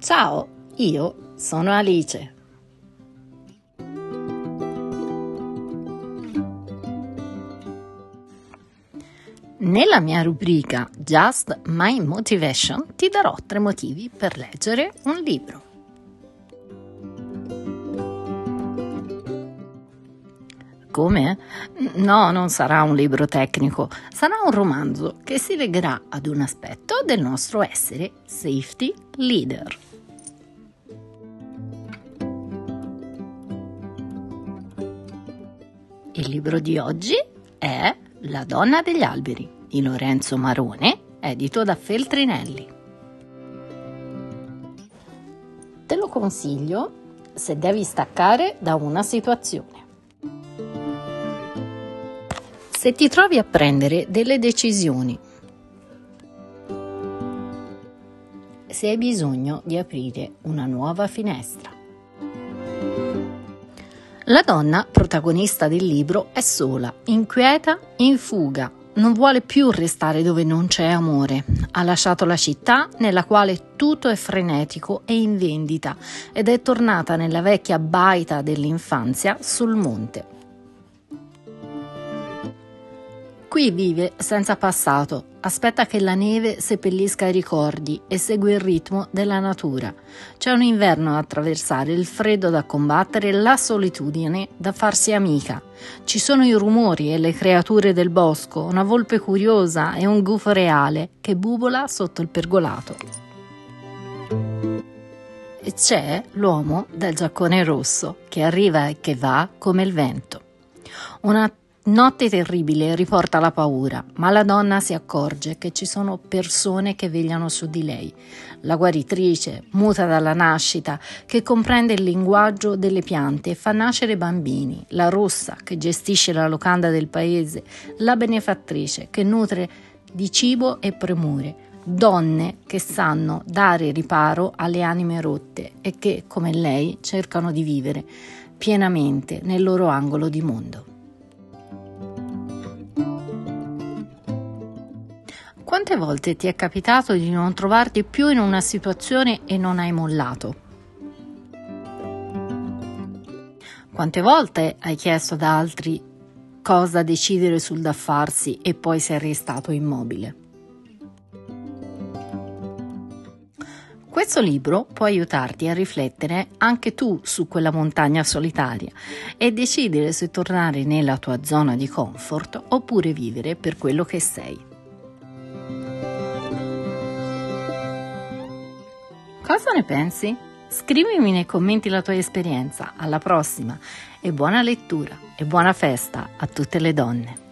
Ciao, io sono Alice. Nella mia rubrica Just My Motivation ti darò 3 motivi per leggere un libro. Come? No, non sarà un libro tecnico, sarà un romanzo che si legherà ad un aspetto del nostro essere safety leader. Il libro di oggi è La donna degli alberi di Lorenzo Marone, edito da Feltrinelli. Te lo consiglio se devi staccare da una situazione. Se ti trovi a prendere delle decisioni, se hai bisogno di aprire una nuova finestra. La donna, protagonista del libro, è sola, inquieta, in fuga. Non vuole più restare dove non c'è amore. Ha lasciato la città nella quale tutto è frenetico e in vendita ed è tornata nella vecchia baita dell'infanzia sul monte. Qui vive senza passato, aspetta che la neve seppellisca i ricordi e segue il ritmo della natura. C'è un inverno da attraversare, il freddo da combattere, la solitudine da farsi amica. Ci sono i rumori e le creature del bosco, una volpe curiosa e un gufo reale che bubola sotto il pergolato. E c'è l'uomo del giaccone rosso che arriva e che va come il vento. Una notte terribile riporta la paura, ma la donna si accorge che ci sono persone che vegliano su di lei. La guaritrice, muta dalla nascita, che comprende il linguaggio delle piante e fa nascere bambini. La rossa, che gestisce la locanda del paese. La benefattrice, che nutre di cibo e premure. Donne che sanno dare riparo alle anime rotte e che, come lei, cercano di vivere pienamente nel loro angolo di mondo. Quante volte ti è capitato di non trovarti più in una situazione e non hai mollato? Quante volte hai chiesto ad altri cosa decidere sul da farsi e poi sei restato immobile? Questo libro può aiutarti a riflettere anche tu su quella montagna solitaria e decidere se tornare nella tua zona di comfort oppure vivere per quello che sei. Cosa ne pensi? Scrivimi nei commenti la tua esperienza. Alla prossima e buona lettura e buona festa a tutte le donne.